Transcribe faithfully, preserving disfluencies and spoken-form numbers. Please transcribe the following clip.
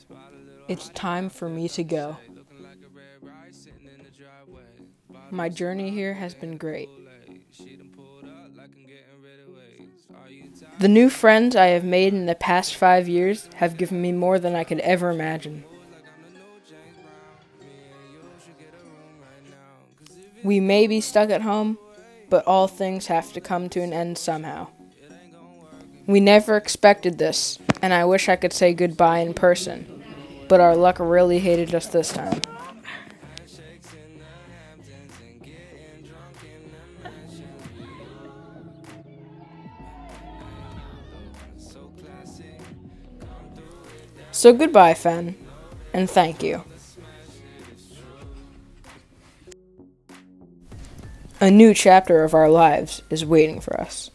It's time for me to go. My journey here has been great. The new friends I have made in the past five years have given me more than I could ever imagine. We may be stuck at home, but all things have to come to an end somehow. We never expected this, and I wish I could say goodbye in person, but our luck really hated us this time. So goodbye, Fenn, and thank you. A new chapter of our lives is waiting for us.